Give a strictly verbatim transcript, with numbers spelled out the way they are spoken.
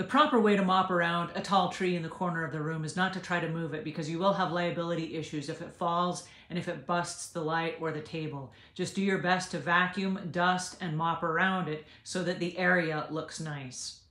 The proper way to mop around a tall tree in the corner of the room is not to try to move it, because you will have liability issues if it falls and if it busts the light or the table. Just do your best to vacuum, dust, and mop around it so that the area looks nice.